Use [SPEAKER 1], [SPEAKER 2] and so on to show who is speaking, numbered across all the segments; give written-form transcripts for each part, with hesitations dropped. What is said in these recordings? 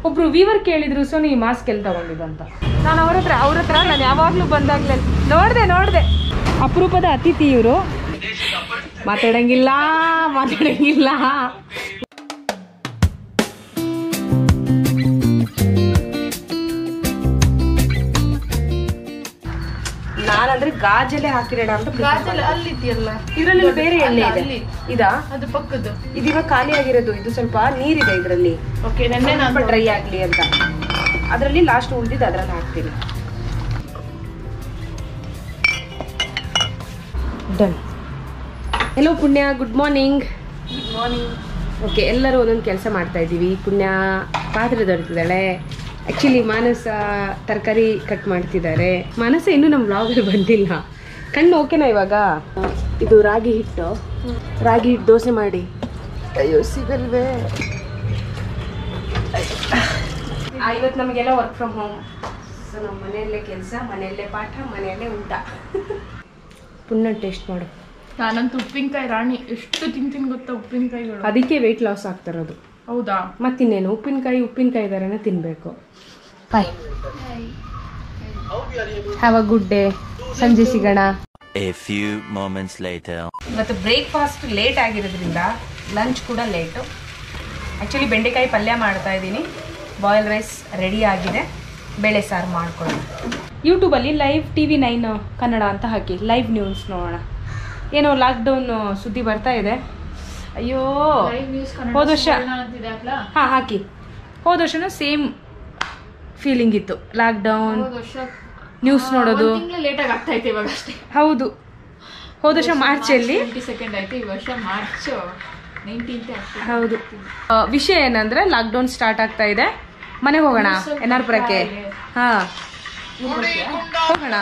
[SPEAKER 1] ಒಬ್ರು ವೀವರ್ ಕೇಳಿದ್ರು ಸೊ ನೀವು ಮಾಸ್ಕ್ ಎಲ್ಲಿ ತಗೊಂಡಿದ್ದಂತ. ನಾನು ಅವ್ರ ಹತ್ರ ನಾನು ಯಾವಾಗಲೂ ಬಂದಾಗಲೇ ನೋಡಿದೆ ಅಪರೂಪದ ಅತಿಥಿ ಇವರು. ಮಾತಾಡಂಗಿಲ್ಲ. ನಾನಂದ್ರೆ ಗಾಜಲ್ಲೇ ಹಾಕಿರೋಣ ಅಂತ.
[SPEAKER 2] ಗಾಜಲ್ಲಿ ಅಲ್ಲಿದೆಯಲ್ಲ,
[SPEAKER 1] ಇದರಲ್ಲಿ ಬೇರೆ ಎಣ್ಣೆ ಇದೆ. ಇದಾ?
[SPEAKER 2] ಅದು ಪಕ್ಕದ್ದು.
[SPEAKER 1] ಇದಿವಾಗ ಖಾಲಿ ಆಗಿರೋದು. ಇದು ಸ್ವಲ್ಪ ನೀರಿದೆ ಇದರಲ್ಲಿ.
[SPEAKER 2] ಓಕೆ, ನೆನ್ನೆ ನಾನು
[SPEAKER 1] ಡ್ರೈ ಆಗ್ಲಿ ಅಂತ ಅದರಲ್ಲಿ ಲಾಸ್ಟ್ ಉಳಿದಿದ್ದು ಅದ್ರಲ್ಲಿ ಹಾಕ್ತೀನಿ. Done. Hello Punya, good morning.
[SPEAKER 2] Good morning.
[SPEAKER 1] Okay, ಎಲ್ಲರೂ ಒಂದೊಂದು ಕೆಲಸ ಮಾಡ್ತಾ ಇದ್ದೀವಿ. ಪುಣ್ಯ ಪಾತ್ರೆ ತೊಳಿತಿದ್ದಾಳೆ. ಆ್ಯಕ್ಚುಲಿ ಮಾನಸ ತರಕಾರಿ ಕಟ್ ಮಾಡ್ತಿದ್ದಾರೆ. ಮಾನಸ ಇನ್ನೂ ನಮ್ಮ ವ್ಲಾಗಲ್ಲಿ ಬಂದಿಲ್ಲ. ಕಣ್ಣು ಓಕೆನಾ ಇವಾಗ? ಇದು ರಾಗಿ ಹಿಟ್ಟು ದೋಸೆ ಮಾಡಿ. ಅಯ್ಯೋ ಸಿಗಲ್ವೇ. ಇವತ್ತು ನಮಗೆಲ್ಲ ವರ್ಕ್ ಫ್ರಮ್ ಹೋಮ್. ಸೊ ನಮ್ಮ ಮನೆಯಲ್ಲೇ ಕೆಲಸ, ಮನೆಯಲ್ಲೇ ಪಾಠ, ಮನೆಯಲ್ಲೇ ಊಟ. ಪುಣ್ಯ ಟೇಸ್ಟ್ ಮಾಡು.
[SPEAKER 2] ನಾನಂತೂ ಉಪ್ಪಿನಕಾಯಿ ರಾಣಿ. ಎಷ್ಟು ತಿಂತೀನಿ ಗೊತ್ತಾ ಉಪ್ಪಿನಕಾಯಿಗಳು.
[SPEAKER 1] ಅದಕ್ಕೆ ವೆಯ್ಟ್ ಲಾಸ್ ಆಗ್ತಿರೋದು.
[SPEAKER 2] ಹೌದಾ?
[SPEAKER 1] ಮತ್ತಿನ್ನೇನು, ಉಪ್ಪಿನಕಾಯಿ ಥರನೇ ತಿನ್ನಬೇಕು. Bye, have a good day. ಸಂಜೆ ಸಿಗೋಣ.
[SPEAKER 3] A few moments later.
[SPEAKER 1] ಇವತ್ತು ಬ್ರೇಕ್ಫಾಸ್ಟ್ ಲೇಟ್ ಆಗಿರೋದ್ರಿಂದ ಲಂಚ್ ಕೂಡ ಲೇಟು. ಆ್ಯಕ್ಚುಲಿ ಬೆಂಡೆಕಾಯಿ ಪಲ್ಯ ಮಾಡ್ತಾ ಇದ್ದೀನಿ. ಬಾಯ್ಲ್ ರೈಸ್ ರೆಡಿ ಆಗಿದೆ. ಬೇಳೆ ಸಾರು ಮಾಡ್ಕೊಳ್ಳೋಣ. ಯೂಟ್ಯೂಬಲ್ಲಿ ಲೈವ್ TV9 ಕನ್ನಡ ಅಂತ ಹಾಕಿ ಲೈವ್ ನ್ಯೂಸ್ ನೋಡೋಣ. ಏನೋ ಲಾಕ್ಡೌನ್ ಸುದ್ದಿ ಬರ್ತಾ ಇದೆ. ಅಯ್ಯೋ, ಹೋದ ವರ್ಷ ಹಾಂ ಹಾಕಿ. ಹೋದ ವರ್ಷನೂ ಸೇಮ್ ಫೀಲಿಂಗ್ ಇತ್ತು. ಲಾಕ್ಡೌನ್ ನ್ಯೂಸ್ ನೋಡೋದು
[SPEAKER 2] ಲೇಟಾಗಿ ಆಗ್ತಾ ಇತ್ತು ಇವಾಗ ಅಷ್ಟೇ.
[SPEAKER 1] ಹೌದು, ಹೋದ ವರ್ಷ ಮಾರ್ಚಲ್ಲಿ
[SPEAKER 2] 22 ಆಯ್ತು, ಈ ವರ್ಷ ಮಾರ್ಚ್ 19 ಆಗ್ತದೆ.
[SPEAKER 1] ಹೌದು. ವಿಷಯ ಏನಂದ್ರೆ ಲಾಕ್ಡೌನ್ ಸ್ಟಾರ್ಟ್ ಆಗ್ತಾ ಇದೆ. ಮನೆಗೆ ಹೋಗೋಣ ಎನ್ನಾರ್ಪುರಕ್ಕೆ. ಹಾಂ ಹೋಗೋಣ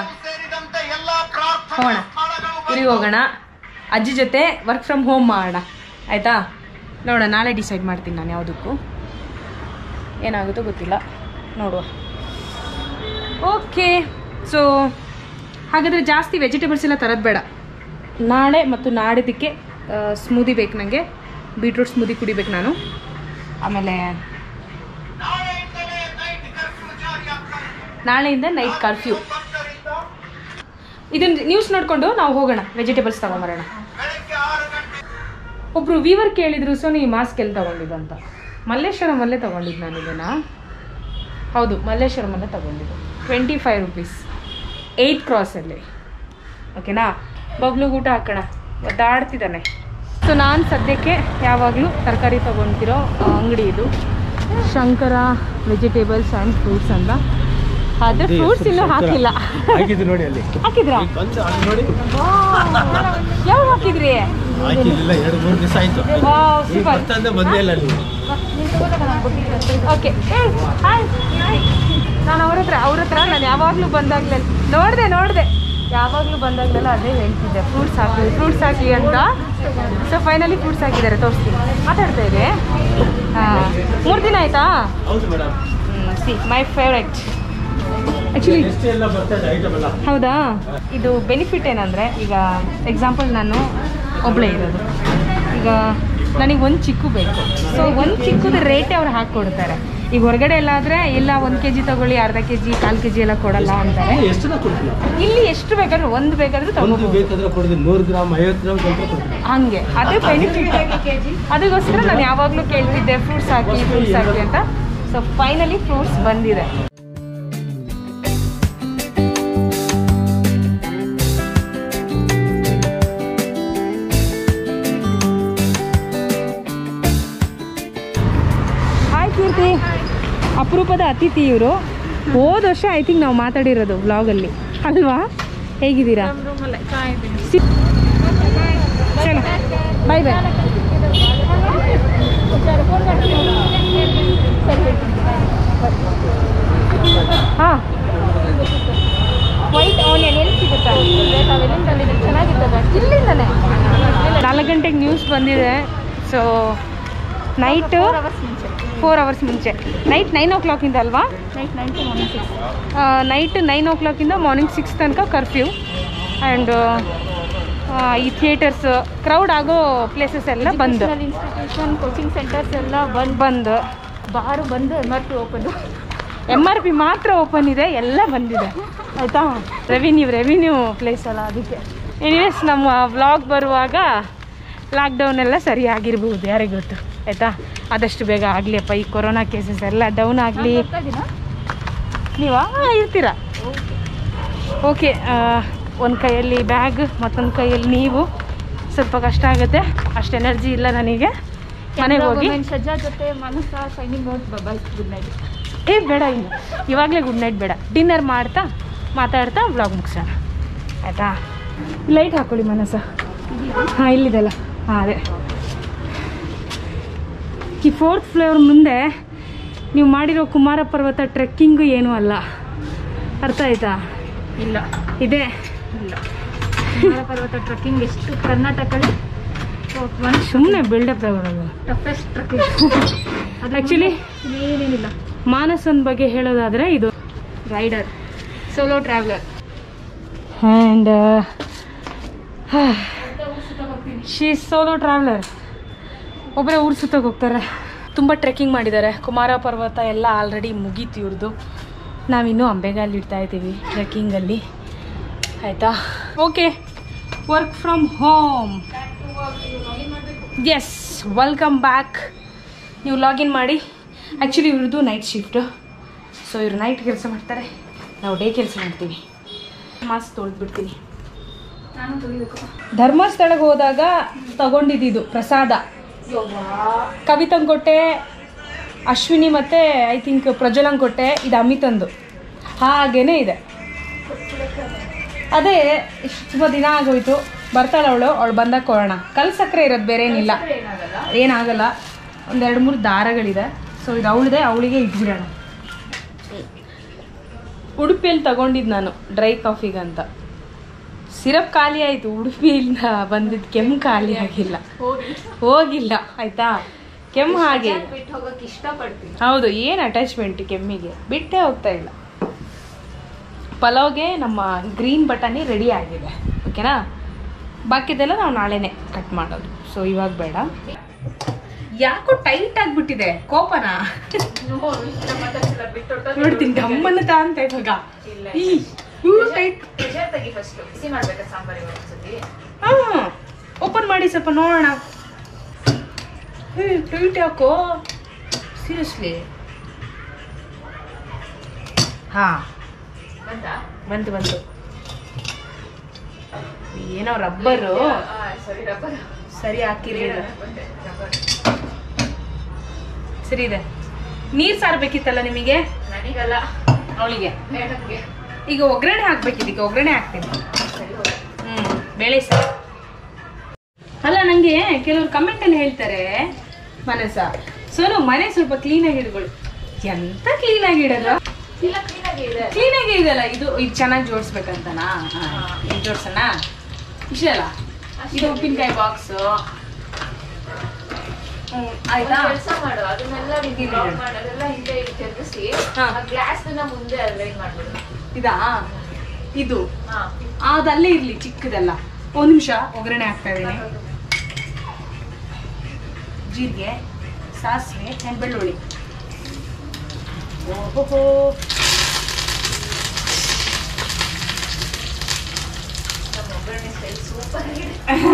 [SPEAKER 1] ಊರಿಗೆ ಹೋಗೋಣ. ಅಜ್ಜಿ ಜೊತೆ ವರ್ಕ್ ಫ್ರಮ್ ಹೋಮ್ ಮಾಡೋಣ. ಆಯಿತಾ? ನೋಡೋಣ, ನಾಳೆ ಡಿಸೈಡ್ ಮಾಡ್ತೀನಿ ನಾನು ಯಾವುದಕ್ಕೂ. ಏನಾಗುತ್ತೋ ಗೊತ್ತಿಲ್ಲ, ನೋಡುವ. ಓಕೆ, ಸೊ ಹಾಗಾದರೆ ಜಾಸ್ತಿ ವೆಜಿಟೇಬಲ್ಸ್ ಎಲ್ಲ ತರೋದು ಬೇಡ. ನಾಳೆ ಮತ್ತು ನಾಡಿದ್ದಕ್ಕೆ ಸ್ಮೂದಿ ಬೇಕು ನನಗೆ. ಬೀಟ್ರೂಟ್ ಸ್ಮೂದಿ ಕುಡಿಬೇಕು ನಾನು. ಆಮೇಲೆ ನಾಳೆಯಿಂದ ನೈಟ್ ಕರ್ಫ್ಯೂ. ಇದನ್ನು ನ್ಯೂಸ್ ನೋಡಿಕೊಂಡು ನಾವು ಹೋಗೋಣ, ವೆಜಿಟೇಬಲ್ಸ್ ತೊಗೊಂಬರೋಣ. ಒಬ್ಬರು ವೀವರ್ ಕೇಳಿದ್ರು ಸೊ ನೀವು ಮಾಸ್ಕ್ ಎಲ್ಲಿ ತೊಗೊಂಡಿದ್ದಂತ. ಮಲ್ಲೇಶ್ವರಮಲ್ಲೇ ತೊಗೊಂಡಿದ್ದು ನಾನು ಇದನ್ನು. ಹೌದು, ಮಲ್ಲೇಶ್ವರಮಲ್ಲೇ ತೊಗೊಂಡಿದ್ದು. 25 ರೂಪೀಸ್, 8th ಕ್ರಾಸಲ್ಲಿ. ಓಕೆನಾ? ಬಬ್ಲುಗೆ ಊಟ ಹಾಕೋಣ, ಒದ್ದಾಡ್ತಿದ್ದಾನೆ. ಸೊ ನಾನು ಸದ್ಯಕ್ಕೆ ಯಾವಾಗಲೂ ತರಕಾರಿ ತೊಗೊಳ್ತಿರೋ ಅಂಗಡಿ ಇದು, ಶಂಕರ ವೆಜಿಟೇಬಲ್ಸ್ ಆ್ಯಂಡ್ ಫ್ರೂಟ್ಸ್ ಅಂತ. ಆದರೆ ಫ್ರೂಟ್ಸ್ ಇನ್ನೂ ಹಾಕಿಲ್ಲ. ಹಾಕಿದ್ರಾ? ಯಾವಾಗ ಹಾಕಿದ್ರಿ? Okay, hi. ನಾನು ಅವ್ರ ಹತ್ರ ನಾನು ಯಾವಾಗಲೂ ಬಂದಾಗಲೇ ನೋಡಿದೆ ಯಾವಾಗಲೂ ಬಂದಾಗಲೆಲ್ಲ ಅದೇ ಹೇಳ್ತಿದ್ದೆ, ಫ್ರೂಟ್ಸ್ ಹಾಕಿ ಅಂತ. ಸೊ ಫೈನಲಿ ಫ್ರೂಟ್ಸ್ ಹಾಕಿದ್ದಾರೆ, ತೋರಿಸ್ತೀನಿ. ಮಾತಾಡ್ತಾ ಇದೆ. ಹಾಂ, 3 ದಿನ ಆಯಿತಾ? See my favourite actually. ಹೌದಾ? ಇದು ಬೆನಿಫಿಟ್ ಏನಂದರೆ, ಈಗ ಎಕ್ಸಾಂಪಲ್ ನಾನು ಒಬ್ಬಳೇ ಇರೋದು. ಈಗ ನನಗೆ ಒಂದು ಚಿಕ್ಕು ಬೇಕು. ಸೊ ಒಂದು ಚಿಕ್ಕದ ರೇಟೇ ಅವ್ರು ಹಾಕ್ಕೊಡ್ತಾರೆ. ಈಗ ಹೊರಗಡೆ ಎಲ್ಲ ಆದರೆ ಇಲ್ಲ 1 kg ತೊಗೊಳ್ಳಿ, ಅರ್ಧ kg, 1/4 kg ಎಲ್ಲ ಕೊಡಲ್ಲ ಅಂತಾರೆ. ಇಲ್ಲಿ ಎಷ್ಟು ಬೇಕಾದ್ರೂ, ಒಂದು ಬೇಕಾದ್ರೂ ಹಂಗೆ. ಅದೇ ಬೆನಿಫಿಟ್. ಅದಕ್ಕೋಸ್ಕರ ನಾನು ಯಾವಾಗಲೂ ಕೇಳ್ತಿದ್ದೆ ಫ್ರೂಟ್ಸ್ ಹಾಕಿ ಅಂತ. ಸೊ ಫೈನಲಿ ಫ್ರೂಟ್ಸ್ ಬಂದಿದೆ. ಅಪರೂಪದ ಅತಿಥಿ ಇವರು. ಹೋದ ವರ್ಷ ಐ ಥಿಂಕ್ ನಾವು ಮಾತಾಡಿರೋದು ವ್ಲಾಗಲ್ಲಿ ಅಲ್ವಾ? ಹೇಗಿದ್ದೀರಾ? ಚಲೋ, ಬಾಯ್ ಬಾಯ್. ಹಾಂ, ವೈಟ್ ಆನಿಯನ್ ಎಲ್ಲಿ ಸಿಗುತ್ತಾ? ಚೆನ್ನಾಗಿರ್ತದೆ. ಇಲ್ಲಿಂದಲೇ 4 ಗಂಟೆಗೆ ನ್ಯೂಸ್ ಬಂದಿದೆ. ಸೊ ನೈಟ್ 4 ಅವರ್ಸ್ ಮುಂಚೆ, ನೈಟ್ 9 o'clock ಅಲ್ವಾ? ನೈಟ್ 9 o'clock ಮಾರ್ನಿಂಗ್ 6 ತನಕ ಕರ್ಫ್ಯೂ. ಆ್ಯಂಡ್ ಈ ಥಿಯೇಟರ್ಸ್, ಕ್ರೌಡ್ ಆಗೋ ಪ್ಲೇಸಸ್ ಎಲ್ಲ ಬಂದು,
[SPEAKER 2] ಇನ್ಸ್ಟಿಟ್ಯೂಷನ್, ಕೋಚಿಂಗ್ ಸೆಂಟರ್ಸ್ ಎಲ್ಲ ಬಂದು
[SPEAKER 1] ಬಾರು ಬಂದು MRP ಓಪನ್, MRP ಮಾತ್ರ ಓಪನ್ ಇದೆ, ಎಲ್ಲ ಬಂದಿದೆ ಆಯಿತಾ. ರೆವಿನ್ಯೂ ಪ್ಲೇಸ್ ಅಲ್ಲ ಅದಕ್ಕೆ. ಎನಿವೇಸ್ ನಮ್ಮ ವ್ಲಾಗ್ ಬರುವಾಗ ಲಾಕ್ಡೌನ್ ಎಲ್ಲ ಸರಿ ಆಗಿರ್ಬೋದು, ಯಾರಿಗೆ ಗೊತ್ತು ಆಯಿತಾ. ಆದಷ್ಟು ಬೇಗ ಆಗಲಿಯಪ್ಪ, ಈ ಕೊರೋನಾ ಕೇಸಸ್ ಎಲ್ಲ ಡೌನ್ ಆಗಲಿ. ನೀವಾ ಇರ್ತೀರಾ? ಓಕೆ. ಒಂದು ಕೈಯಲ್ಲಿ ಬ್ಯಾಗ್, ಮತ್ತೊಂದು ಕೈಯಲ್ಲಿ ನೀವು, ಸ್ವಲ್ಪ ಕಷ್ಟ ಆಗುತ್ತೆ. ಅಷ್ಟು ಎನರ್ಜಿ ಇಲ್ಲ ನನಗೆ. ಮನೆಗೆ ಹೋಗಿ
[SPEAKER 2] ಸಜ್ಜಾ ಜೊತೆ ಮನಸ್ಸ signing out. Bye, good night.
[SPEAKER 1] ಬೇಡ, ಇನ್ನು ಇವಾಗಲೇ ಗುಡ್ ನೈಟ್ ಬೇಡ. ಡಿನ್ನರ್ ಮಾಡ್ತಾ ಮಾತಾಡ್ತಾ ವ್ಲಾಗ್ ಮುಗಿಸೋಣ ಆಯಿತಾ. ಲೈಟ್ ಹಾಕ್ಕೊಳ್ಳಿ ಮನಸ್ಸ. ಹಾಂ, ಇಲ್ಲಿದೆಲ್ಲ. ಹಾಂ, ಅದೇ ಈ 4th ಫ್ಲೋರ್ ಮುಂದೆ ನೀವು ಮಾಡಿರೋ ಕುಮಾರ ಪರ್ವತ ಟ್ರೆಕ್ಕಿಂಗು ಏನೂ ಅಲ್ಲ, ಅರ್ಥ ಆಯ್ತಾ?
[SPEAKER 2] ಇಲ್ಲ,
[SPEAKER 1] ಇದೆ.
[SPEAKER 2] ಇಲ್ಲ. ಕುಮಾರ ಪರ್ವತ ಟ್ರೆಕ್ಕಿಂಗ್ ಎಷ್ಟು ಕರ್ನಾಟಕದಲ್ಲಿ
[SPEAKER 1] ಸುಮ್ಮನೆ ಬಿಲ್ಡಪ್ ತಗೊಳ್ಳೋದು.
[SPEAKER 2] Toughest trekking. ಅದು
[SPEAKER 1] ಆ್ಯಕ್ಚುಲಿ
[SPEAKER 2] ಏನೇನಿಲ್ಲ.
[SPEAKER 1] ಮಾನಸನ ಬಗ್ಗೆ ಹೇಳೋದಾದರೆ ಇದು
[SPEAKER 2] rider, solo traveller.
[SPEAKER 1] And she solo traveller. ಒಬ್ಬರೇ ಊರು ಸುತ್ತಕ್ಕೆ ಹೋಗ್ತಾರೆ. ತುಂಬ ಟ್ರೆಕ್ಕಿಂಗ್ ಮಾಡಿದ್ದಾರೆ. ಕುಮಾರ ಪರ್ವತ ಎಲ್ಲ ಆಲ್ರೆಡಿ ಮುಗೀತು ಇವ್ರದ್ದು. ನಾವಿನ್ನೂ ಅಂಬೆಗಾಲ್ ಇಡ್ತಾ ಇದ್ದೀವಿ ಟ್ರೆಕ್ಕಿಂಗಲ್ಲಿ ಆಯಿತಾ. Okay, work from home. Yes, welcome back. ನೀವು ಲಾಗಿನ್ ಮಾಡಿ. ಆ್ಯಕ್ಚುಲಿ ಇವ್ರದ್ದು ನೈಟ್ ಶಿಫ್ಟು, ಸೊ ಇವರು ನೈಟ್ ಕೆಲಸ ಮಾಡ್ತಾರೆ, ನಾವು ಡೇ ಕೆಲಸ ಮಾಡ್ತೀವಿ. ಮಾಸ್ಕ್ ತೊಳೆದ್ಬಿಡ್ತೀನಿ.
[SPEAKER 2] ನಾನು ತೊಳಿಬೇಕು.
[SPEAKER 1] ಧರ್ಮಸ್ಥಳಕ್ಕೆ ಹೋದಾಗ ತಗೊಂಡಿದ್ದು ಪ್ರಸಾದ ಕವಿತಂಗೆ ಕೊಟ್ಟೆ, ಅಶ್ವಿನಿ ಮತ್ತು ಐ ಥಿಂಕ್ ಪ್ರಜ್ವಲಂಗೆ ಕೊಟ್ಟೆ. ಇದು ಅಮಿತಂದು ಹಾಗೇ ಇದೆ. ಅದೇ ಇಷ್ಟು ದಿನ ಆಗೋಯ್ತು. ಬರ್ತಾಳೆ ಅವಳು ಬಂದಾಗ ಕೊಡೋಣ. ಕಲ್ ಸಕ್ಕರೆ ಇರೋದು, ಬೇರೆ ಏನಿಲ್ಲ, ಏನಾಗಲ್ಲ. 2-3 ದಾರಗಳಿದೆ. ಸೊ ಇದು ಅವಳಿದೆ, ಅವಳಿಗೆ ಇಟ್ಬಿಡೋಣ. ಉಡುಪಿಯಲ್ಲಿ ತಗೊಂಡಿದ್ದು ನಾನು ಡ್ರೈ ಕಾಫಿಗಂತ. ಸಿರಪ್ ಖಾಲಿ ಆಯಿತು. ಉಡುಪಿಯಿಂದ ಬಂದಿದ್ದು ಕೆಮ್ಮು ಖಾಲಿ ಆಗಿಲ್ಲ, ಹೋಗಿಲ್ಲ ಆಯಿತಾ. ಕೆಮ್ಮು ಹಾಗೆ
[SPEAKER 2] ಬಿಟ್ಟು ಹೋಗೋಕೆ ಇಷ್ಟಪಡ್ತೀನಿ.
[SPEAKER 1] ಹೌದು, ಏನು ಅಟ್ಯಾಚ್ಮೆಂಟ್ ಕೆಮ್ಮಿಗೆ, ಬಿಟ್ಟೇ ಹೋಗ್ತಾ ಇಲ್ಲ. ಪಲಾವ್ಗೆ ನಮ್ಮ ಗ್ರೀನ್ ಬಟಾಣಿ ರೆಡಿ ಆಗಿದೆ, ಓಕೆನಾ. ಬಾಕಿದೆಲ್ಲ ನಾವು ನಾಳೆನೇ ಕಟ್ ಮಾಡೋದು. ಸೊ ಇವಾಗ ಬೇಡ. ಯಾಕೋ ಟೈಟ್ ಆಗಿಬಿಟ್ಟಿದೆ. ಕೋಪನಾ ನೋಡ್ತೀನಿ, ಗಮ್ಮನ್ನ ಅಂತ ಇವಾಗ. ಓಪನ್ ಮಾಡಿ ಸ್ವಲ್ಪ ನೋಡೋಣ. ಟೈಟ್ ಯಾಕೋ ಸೀರಿಯಸ್ಲಿ. ಹಾ, ಬಂತು. ಏನೋ ರಬ್ಬರು ಸರಿ ಹಾಕಿರ್ಲಿಲ್ಲ. ಸರಿ ಇದೆ. ನೀರ್ ಸಾರ್ಬೇಕಿತ್ತಲ್ಲ ನಿಮಗೆ?
[SPEAKER 2] ನನಗಲ್ಲ,
[SPEAKER 1] ಅವಳಿಗೆ.
[SPEAKER 2] ಮೇಡಮ್ಗೆ.
[SPEAKER 1] ಈಗ ಒಗ್ಗರಣೆ ಹಾಕ್ಬೇಕಿದ್ದಕ್ಕೆ ಒಗ್ಗರಣೆ ಹಾಕ್ತೀನಿ. ಬೇಳೆ ಸಾರು. ಅಲ್ಲ, ನಂಗೆ ಕೆಲವರು ಕಮೆಂಟ್ ಅಲ್ಲಿ ಹೇಳ್ತಾರೆ, ಮನಸ ಸೋನು ಮನೆ ಸ್ವಲ್ಪ ಕ್ಲೀನಾಗಿ ಇಡ್ಕೊಳ್ಳಿ. ಎಂತ ಕ್ಲೀನಾಗಿ ಇಡೋದು? ಕ್ಲೀನಾಗಿ ಇದೆಲ್ಲ. ಇದು ಚೆನ್ನಾಗಿ ಜೋಡಿಸ್ಬೇಕಂತನಾ? ಇದು ಜೋಡ್ಸೋಣ ಇಷ್ಟಲ್ಲ. ಇದು ಉಪ್ಪಿನಕಾಯಿ ಬಾಕ್ಸ್ ಆಯ್ತಾ.
[SPEAKER 2] ಕೆಲಸ ಮಾಡು, ಅದನ್ನೆಲ್ಲ ಮಾಡೋದೆಲ್ಲ ಹಿಂದೆ ತಿರ್ಗಿಸಿ ಗ್ಲಾಸ್ ಮುಂದೆ ಅರೇಂಜ್ ಮಾಡ್ಬಿಡು.
[SPEAKER 1] ಇದಾ? ಇದು ಅದಲ್ಲೇ ಇರ್ಲಿ, ಚಿಕ್ಕದೆಲ್ಲ. 1 ನಿಮಿಷ ಒಗ್ಗರಣೆ ಹಾಕ್ತಾ ಇದ್ದೀನಿ. ಜೀರಿಗೆ, ಸಾಸಿವೆ ಆ್ಯಂಡ್ ಬೆಳ್ಳುಳ್ಳಿ. ಓಹೋ,
[SPEAKER 2] ನಮ್ಮ ಒಗ್ಗರಣೆ ಸ್ಟೈಲ್ ಸೂಪರ್ ಆಗಿದೆ.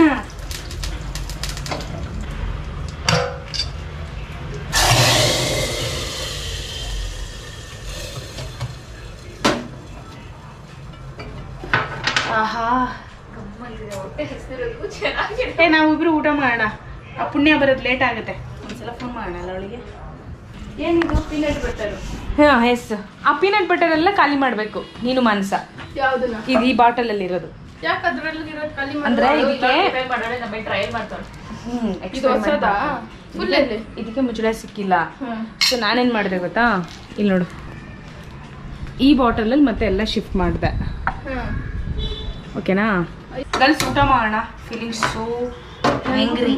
[SPEAKER 1] ಆಹಾ,
[SPEAKER 2] ಹೊಟ್ಟೆ ಹಸಿರೋದಕ್ಕೂ ಚೆನ್ನಾಗಿದೆ.
[SPEAKER 1] ನಾವಿಬ್ರು ಊಟ ಮಾಡೋಣ. ಆ ಪುಣ್ಯ ಬರೋದು ಲೇಟ್ ಆಗುತ್ತೆ. ಒಂದ್ಸಲ ಫೋನ್ ಮಾಡೋಣ ಅಲ್ಲ ಅವಳಿಗೆ.
[SPEAKER 2] ಏನಿದು ಪೀನಟ್ ಬಟರ್?
[SPEAKER 1] ಹಾಂ, ಎಸ್. ಆ ಪೀನಟ್ ಬಟರ್ ಎಲ್ಲ ಖಾಲಿ ಮಾಡಬೇಕು ನೀನು ಮನಸ.
[SPEAKER 2] ಯಾವ್ದನ್ನ?
[SPEAKER 1] ಇದು ಈ ಬಾಟಲ್ ಅಲ್ಲಿ ಇರೋದು.
[SPEAKER 2] ಯಾಕೆ ಅದ್ರಲ್ಲಿ ಇರೋದು ಖಾಲಿ
[SPEAKER 1] ಅಂದ್ರೆ ಇದಕ್ಕೆ
[SPEAKER 2] ಮಾಡೋಣ, ಟ್ರೈ ಮಾಡ್ತಾಳೆ.
[SPEAKER 1] ಇದು ಹೊಸದಾ?
[SPEAKER 2] ಫುಲ್
[SPEAKER 1] ಇದಕ್ಕೆ ಮುಚ್ಚಳ ಸಿಕ್ಕಿಲ್ಲ. ಸೊ ನಾನೇನು ಮಾಡಿದೆ ಗೊತ್ತಾ, ಇಲ್ಲಿ ನೋಡು, ಈ ಬಾಟಲಲ್ಲಿ ಮತ್ತೆ ಎಲ್ಲ ಶಿಫ್ಟ್ ಮಾಡಿದೆ. ಓಕೆನಾ? ಗರ್ಲ್ಸ್ ಊಟ ಮಾಡೋಣ. Feeling so hangry.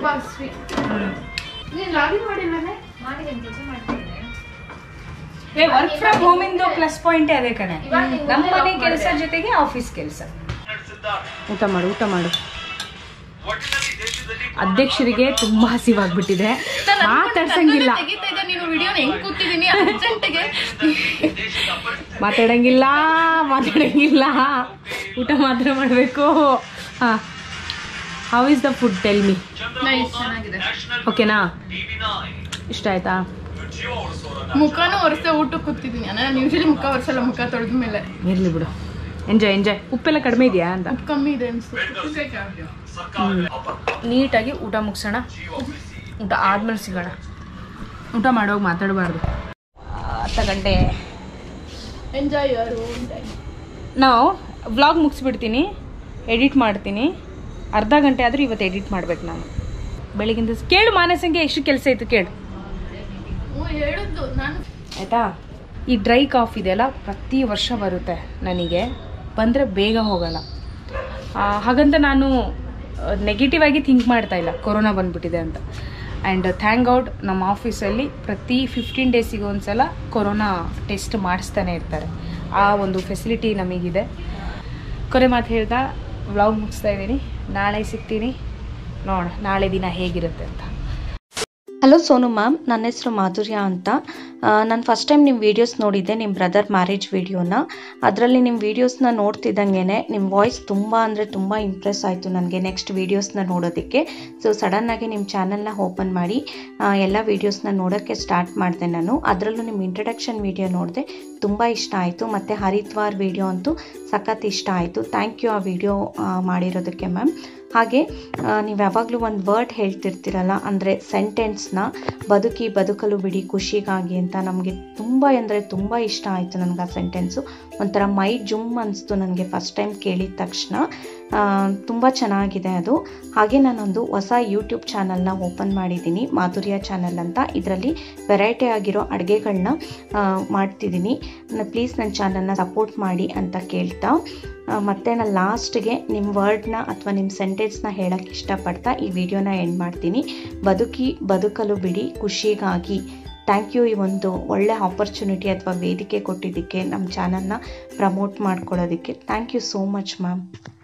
[SPEAKER 1] Work from home ಇಂದು ಪ್ಲಸ್ ಪಾಯಿಂಟ್ ಅದೇ ಕಣೆ. ನಮ್ಮ ಮನೆ ಕೆಲಸ ಜೊತೆಗೆ ಆಫೀಸ್ ಕೆಲಸ. ಊಟ ಮಾಡು. ಅಧ್ಯಕ್ಷರಿಗೆ ತುಂಬಾ ಹಸಿವಾಗ್ಬಿಟ್ಟಿದೆ, ಮಾತಾಡ್ಸಂಗಿಲ್ಲ.
[SPEAKER 2] ನೀವು ವಿಡಿಯೋನ ಹೆಂಗ್ ಕೂತಿದ್ದೀನಿ ಅರ್ಜೆಂಟ್ಗೆ
[SPEAKER 1] ಮಾತಾಡಂಗಿಲ್ಲ ಊಟ ಮಾತ್ರ ಮಾಡಬೇಕು. ಹಾಂ, how is the food, tell me.
[SPEAKER 2] ಚೆನ್ನಾಗಿದೆ.
[SPEAKER 1] ಓಕೆನಾ, ಇಷ್ಟ ಆಯ್ತಾ?
[SPEAKER 2] ಮುಖನೂ ಒರೆಸೆ ಊಟಕ್ಕೆ ಕೂತಿದ್ದೀನಿ. ನಾನು ಯೂಶಲಿ ಮುಖ ಒರೆಸಲ್ಲ, ಮುಖ ತೊಳೆದ ಮೇಲೆ.
[SPEAKER 1] ಇರಲಿ ಬಿಡು, ಎಂಜಾಯ್. ಉಪ್ಪೆಲ್ಲ ಕಡಿಮೆ ಇದೆಯಾ ಅಂತ?
[SPEAKER 2] ಕಮ್ಮಿ ಇದೆ ಅನ್ಸು.
[SPEAKER 1] ನೀಟಾಗಿ ಊಟ ಮುಗಿಸೋಣ, ಊಟ ಆದ್ಮೇಲೆ ಸಿಗೋಣ. ಊಟ ಮಾಡೋಗಿ ಮಾತಾಡಬಾರ್ದು. ತಗೊಂಡೆ.
[SPEAKER 2] Enjoy your own time.
[SPEAKER 1] ನಾವು ವ್ಲಾಗ್ ಮುಗಿಸ್ಬಿಡ್ತೀನಿ, ಎಡಿಟ್ ಮಾಡ್ತೀನಿ. ಅರ್ಧ ಗಂಟೆ ಆದರೂ ಇವತ್ತು ಎಡಿಟ್ ಮಾಡ್ಬೇಕು ನಾನು. ಬೆಳಿಗ್ಗಿಂದ ಕೇಳು ಮಾನಸಂಗೆ ಎಷ್ಟು ಕೆಲಸ ಇತ್ತು ಕೇಳು.
[SPEAKER 2] ಹೇಳಿದ್ದು ನಾನು.
[SPEAKER 1] ಆಯಿತಾ? ಈ ಡ್ರೈ ಕಾಫ್ ಇದೆಯಲ್ಲ ಪ್ರತಿ ವರ್ಷ ಬರುತ್ತೆ ನನಗೆ, ಬಂದರೆ ಬೇಗ ಹೋಗಲ್ಲ. ಹಾಗಂತ ನಾನು ನೆಗೆಟಿವ್ ಆಗಿ ಥಿಂಕ್ ಮಾಡ್ತಾ ಇಲ್ಲ ಕೊರೋನಾ ಬಂದುಬಿಟ್ಟಿದೆ ಅಂತ. ಆ್ಯಂಡ್ ಥ್ಯಾಂಕ್ ಗಾಡ್ ನಮ್ಮ ಆಫೀಸಲ್ಲಿ ಪ್ರತಿ 15 ಡೇಸಿಗೆ ಒಂದ್ಸಲ ಕೊರೋನಾ ಟೆಸ್ಟ್ ಮಾಡಿಸ್ತಾನೆ ಇರ್ತಾರೆ. ಆ ಒಂದು ಫೆಸಿಲಿಟಿ ನಮಗಿದೆ. ಕೊನೆ ಮಾತು ಹೇಳ್ತಾ ವ್ಲಾಗ್ ಮುಗಿಸ್ತಾ ಇದ್ದೀನಿ. ನಾಳೆ ಸಿಗ್ತೀನಿ, ನೋಡೋಣ ನಾಳೆ ದಿನ ಹೇಗಿರುತ್ತೆ ಅಂತ.
[SPEAKER 4] ಹಲೋ ಸೋನು ಮ್ಯಾಮ್, ನನ್ನ ಹೆಸರು ಮಾಧುರ್ಯ ಅಂತ. ನಾನು ಫಸ್ಟ್ ಟೈಮ್ ನಿಮ್ಮ ವೀಡಿಯೋಸ್ ನೋಡಿದ್ದೆ, ನಿಮ್ಮ ಬ್ರದರ್ ಮ್ಯಾರೇಜ್ ವೀಡಿಯೋನ. ಅದರಲ್ಲಿ ನಿಮ್ಮ ವೀಡಿಯೋಸ್ನ ನೋಡ್ತಿದ್ದಂಗೆ ನಿಮ್ಮ ವಾಯ್ಸ್ ತುಂಬ ಅಂದರೆ ತುಂಬ ಇಂಪ್ರೆಸ್ ಆಯಿತು ನನಗೆ ನೆಕ್ಸ್ಟ್ ವೀಡಿಯೋಸ್ನ ನೋಡೋದಕ್ಕೆ. ಸೊ ಸಡನ್ನಾಗಿ ನಿಮ್ಮ ಚಾನಲ್ನ ಓಪನ್ ಮಾಡಿ ಎಲ್ಲ ವೀಡಿಯೋಸ್ನ ನೋಡೋಕ್ಕೆ ಸ್ಟಾರ್ಟ್ ಮಾಡಿದೆ ನಾನು. ಅದರಲ್ಲೂ ನಿಮ್ಮ ಇಂಟ್ರಡಕ್ಷನ್ ವೀಡಿಯೋ ನೋಡಿದೆ, ತುಂಬ ಇಷ್ಟ ಆಯಿತು. ಮತ್ತು ಹರಿದ್ವಾರ್ ವೀಡಿಯೋ ಅಂತೂ ಸಖತ್ ಇಷ್ಟ ಆಯಿತು. ಥ್ಯಾಂಕ್ ಯು ಆ ವಿಡಿಯೋ ಮಾಡಿರೋದಕ್ಕೆ ಮ್ಯಾಮ್. ಹಾಗೆ ನೀವು ಯಾವಾಗಲೂ ಒಂದು ವರ್ಡ್ ಹೇಳ್ತಿರ್ತೀರಲ್ಲ, ಅಂದರೆ ಸೆಂಟೆನ್ಸ್ನ, ಬದುಕಲು ಬಿಡಿ ಖುಷಿಗಾಗಿ ಅಂತ. ನಮಗೆ ತುಂಬ ಅಂದರೆ ತುಂಬ ಇಷ್ಟ ಆಯಿತು ನನಗೆ ಆ ಸೆಂಟೆನ್ಸು. ಒಂಥರ ಮೈ ಜುಮ್ ಅನಿಸ್ತು ನನಗೆ ಫಸ್ಟ್ ಟೈಮ್ ಕೇಳಿದ ತಕ್ಷಣ. ತುಂಬ ಚೆನ್ನಾಗಿದೆ ಅದು. ಹಾಗೆ ನಾನೊಂದು ಹೊಸ ಯೂಟ್ಯೂಬ್ ಚಾನಲ್ನ ಓಪನ್ ಮಾಡಿದ್ದೀನಿ, ಮಾಧುರ್ಯ ಚಾನಲ್ ಅಂತ. ಇದರಲ್ಲಿ ವೆರೈಟಿ ಆಗಿರೋ ಅಡುಗೆಗಳನ್ನ ಮಾಡ್ತಿದ್ದೀನಿ. ಪ್ಲೀಸ್ ನನ್ನ ಚಾನಲ್ನ ಸಪೋರ್ಟ್ ಮಾಡಿ ಅಂತ ಕೇಳ್ತಾ, ಮತ್ತು ನಾನು ಲಾಸ್ಟ್ಗೆ ನಿಮ್ಮ ವರ್ಡ್ನ ಅಥವಾ ನಿಮ್ಮ ಸೆಂಟೆನ್ಸ್ನ ಹೇಳೋಕ್ಕೆ ಇಷ್ಟಪಡ್ತಾ ಈ ವಿಡಿಯೋನ ಎಂಡ್ ಮಾಡ್ತೀನಿ. ಬದುಕಲು ಬಿಡಿ ಖುಷಿಗಾಗಿ. ಥ್ಯಾಂಕ್ ಯು ಈ ಒಂದು ಒಳ್ಳೆ ಆಪರ್ಚುನಿಟಿ ಅಥವಾ ವೇದಿಕೆ ಕೊಟ್ಟಿದ್ದಕ್ಕೆ, ನಮ್ಮ ಚಾನಲ್ನ ಪ್ರಮೋಟ್ ಮಾಡ್ಕೊಳ್ಳೋದಕ್ಕೆ. Thank you so much ma'am.